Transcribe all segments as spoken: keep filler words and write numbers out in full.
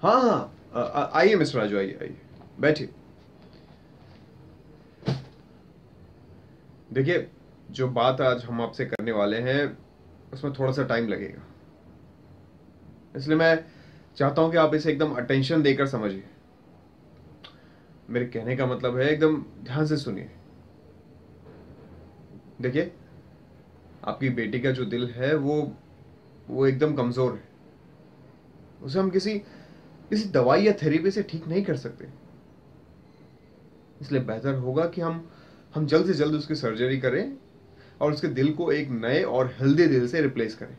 हाँ हाँ, आ- आ- आइए मिस्टर राजू, आइए आइए, बैठिए। देखिए, जो बात आज हम आपसे करने वाले हैं उसमें थोड़ा सा टाइम लगेगा, इसलिए मैं चाहता हूं कि आप इसे एकदम अटेंशन देकर समझिए। मेरे कहने का मतलब है एकदम ध्यान से सुनिए। देखिए, आपकी बेटी का जो दिल है वो वो एकदम कमजोर है। उसे हम किसी किसी दवाई या थेरेपी से ठीक नहीं कर सकते। इसलिए बेहतर होगा कि हम हम जल्द से जल्द उसकी सर्जरी करें और उसके दिल को एक नए और हेल्दी दिल से रिप्लेस करें।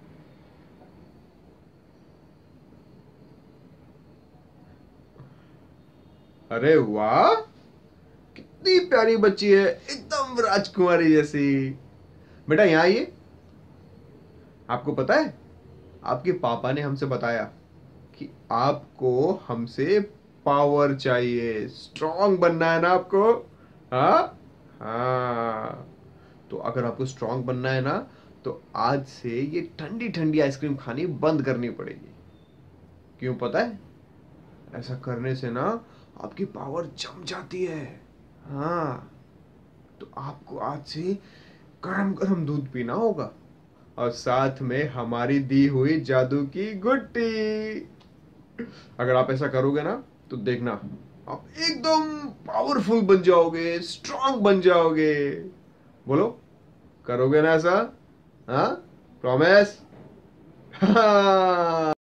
अरे वाह, कितनी प्यारी बच्ची है, एकदम राजकुमारी जैसी। बेटा यहाँ आइए। आपको पता है, आपके पापा ने हमसे बताया कि आपको हमसे पावर चाहिए, स्ट्रांग बनना है ना आपको। हाँ हाँ, तो अगर आपको स्ट्रांग बनना है ना, तो आज से ये ठंडी ठंडी आइसक्रीम खानी बंद करनी पड़ेगी। क्यों पता है? ऐसा करने से ना आपकी पावर जम जाती है। हाँ, तो आपको आज से गरम गरम दूध पीना होगा और साथ में हमारी दी हुई जादू की गुट्टी। अगर आप ऐसा करोगे ना, तो देखना आप एकदम पावरफुल बन जाओगे, स्ट्रांग बन जाओगे। बोलो, करोगे ना ऐसा? हाँ, प्रॉमिस? हाँ।